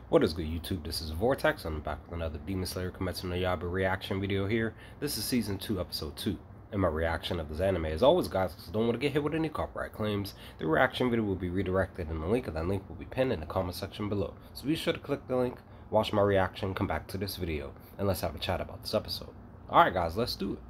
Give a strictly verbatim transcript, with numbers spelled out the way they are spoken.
What is good, YouTube? This is Vortex. I'm back with another Demon Slayer Kimetsu no Yaiba reaction video here. This is Season two, Episode two. And my reaction of this anime, as always, guys, because I don't want to get hit with any copyright claims, the reaction video will be redirected and the link of that link will be pinned in the comment section below. So be sure to click the link, watch my reaction, come back to this video, and let's have a chat about this episode. Alright guys, let's do it.